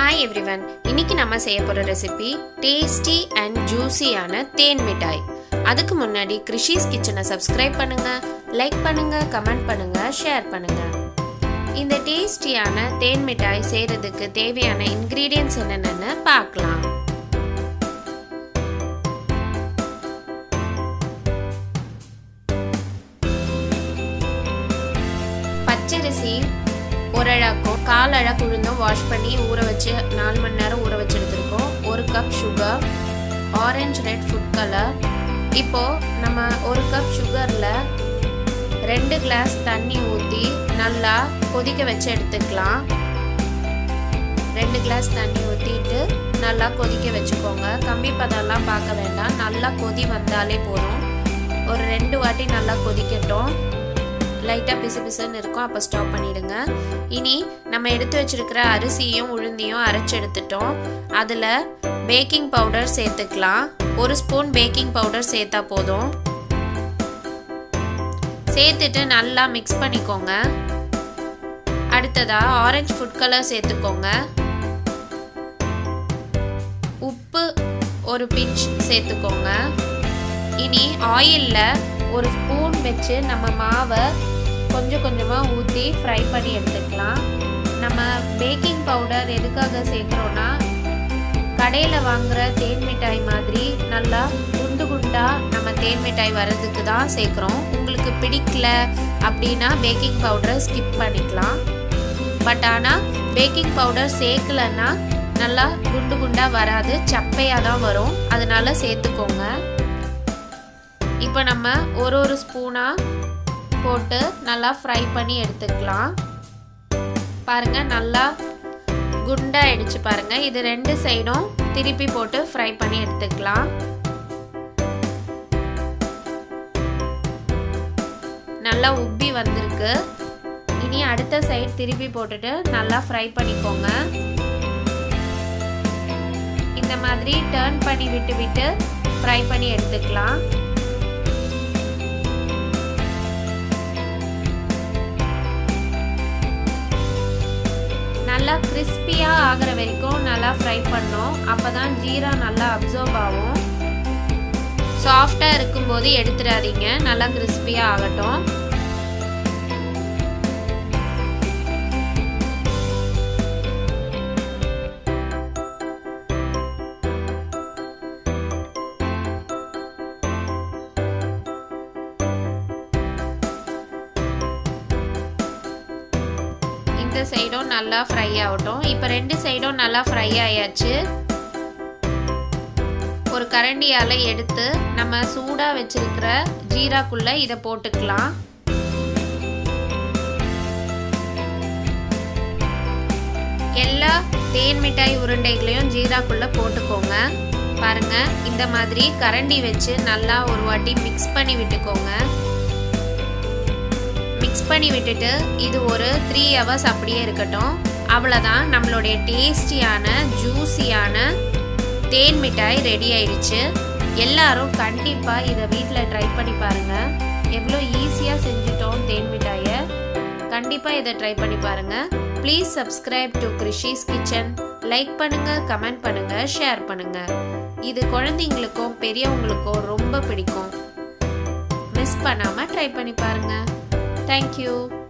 Hi everyone, இன்னைக்கு நம்ம செய்ய போற ரெசிபி டேஸ்டி அண்ட் ஜூசியான தேன் மிட்டாய். அதுக்கு முன்னாடி கிருஷிஸ் கிச்சனை சப்ஸ்கிரைப் பண்ணுங்க, லைக் பண்ணுங்க, கமெண்ட் பண்ணுங்க, ஷேர் பண்ணுங்க. இந்த டேஸ்டியான தேன் மிட்டாய் செய்யறதுக்கு தேவையான இன்கிரிடியன்ட்ஸ் என்னென்னு பார்க்கலாம். பச்சரிசி ஒரு அழாக்கும் கால் அழகு உளுந்தும் வாஷ் பண்ணி ஊற வச்சு 4 மணி நேரம் ஊற வச்சு எடுத்துருக்கோம். 1 cup sugar, orange red food colour. இப்போது நம்ம 1 கப் சுகரில் 2 கிளாஸ் தண்ணி ஊற்றி நல்லா கொதிக்க வச்சு எடுத்துக்கலாம். 2 கிளாஸ் தண்ணி ஊற்றிட்டு நல்லா கொதிக்க வச்சுக்கோங்க. கம்பி பதம்லாம் பார்க்க வேண்டாம், நல்லா கொதி வந்தாலே போதும். ஒரு 2 வாட்டி நல்லா கொதிக்கட்டும். லைட்டாக பிசு பிசுன்னு இருக்கும், அப்போ ஸ்டாப் பண்ணிவிடுங்க. இனி நம்ம எடுத்து வச்சுருக்கிற அரிசியும் உளுந்தையும் அரைச்சி எடுத்துட்டோம். அதில் பேக்கிங் பவுடர் சேர்த்துக்கலாம். 1 ஸ்பூன் பேக்கிங் பவுடர் சேர்த்தா போதும். சேர்த்துட்டு நல்லா மிக்ஸ் பண்ணிக்கோங்க. அடுத்ததாக ஆரஞ்சு ஃபுட் கலர் சேர்த்துக்கோங்க. உப்பு ஒரு பிஞ்ச் சேர்த்துக்கோங்க. இனி ஆயிலில் 1 ஸ்பூன் வச்சு நம்ம மாவை கொஞ்சம் கொஞ்சமாக ஊற்றி ஃப்ரை பண்ணி எடுத்துக்கலாம். நம்ம பேக்கிங் பவுடர் எதுக்காக சேர்க்குறோன்னா, கடையில் வாங்குகிற தேன் மிட்டாய் மாதிரி நல்லா குண்டு குண்டாக நம்ம தேன் மிட்டாய் வர்றதுக்கு தான் சேர்க்குறோம். உங்களுக்கு பிடிக்கல அப்படின்னா பேக்கிங் பவுடரை ஸ்கிப் பண்ணிக்கலாம். பட் ஆனால் பேக்கிங் பவுடர் சேர்க்கலன்னா நல்லா குண்டு குண்டாக வராது, சப்பையாக தான் வரும். அதனால சேர்த்துக்கோங்க. இப்போ நம்ம ஒரு ஸ்பூனாக போட்டு நல்லா ஃப்ரை பண்ணி எடுத்துக்கலாம். பாருங்கள், நல்லா குண்டாயிடுச்சு பாருங்கள். இது 2 சைடும் திருப்பி போட்டு ஃப்ரை பண்ணி எடுத்துக்கலாம். நல்லா உப்பி வந்திருக்கு. இனி அடுத்த சைடு திருப்பி போட்டுட்டு நல்லா ஃப்ரை பண்ணிக்கோங்க. இந்த மாதிரி டர்ன் பண்ணி விட்டு ஃப்ரை பண்ணி எடுத்துக்கலாம். நல்லா கிறிஸ்பியாக ஆகிற வரைக்கும் நல்லா ஃப்ரை பண்ணோம். அப்போ தான் ஜீரா நல்லா அப்சர்வ் ஆகும். சாஃப்டாக இருக்கும்போது எடுத்துடாதீங்க, நல்லா கிறிஸ்பியாக ஆகட்டும். இந்த சைடும் நல்லா ஃப்ரை ஆகட்டும். இப்போ 2 சைடும் நல்லா ஃப்ரை ஆயாச்சு. ஒரு கரண்டியால் எடுத்து நம்ம சூடாக வச்சிருக்கிற ஜீராக்குள்ளே இதை போட்டுக்கலாம். எல்லா தேன் மிட்டாய் உருண்டைகளையும் ஜீராக்குள்ளே போட்டுக்கோங்க. பாருங்கள், இந்த மாதிரி கரண்டி வச்சு நல்லா ஒரு வாட்டி மிக்ஸ் பண்ணி விட்டுக்கோங்க. மிக்ஸ் பண்ணி விட்டுட்டு இது ஒரு 3 hours அப்படியே இருக்கட்டும். அவ்வளோதான், நம்மளுடைய டேஸ்டியான ஜூஸியான தேன் மிட்டாய் ரெடி ஆயிடுச்சு. எல்லாரும் கண்டிப்பாக இதை வீட்டில் ட்ரை பண்ணி பாருங்கள். எவ்வளோ ஈஸியாக செஞ்சுட்டோம் தேன் மிட்டாயை. கண்டிப்பாக இதை ட்ரை பண்ணி பாருங்கள். Please subscribe to Krishi's kitchen. Like பண்ணுங்கள், கமெண்ட் பண்ணுங்கள், ஷேர் பண்ணுங்கள். இது குழந்தைங்களுக்கும் பெரியவங்களுக்கும் ரொம்ப பிடிக்கும். மிஸ் பண்ணாமல் ட்ரை பண்ணி பாருங்கள். Thank you.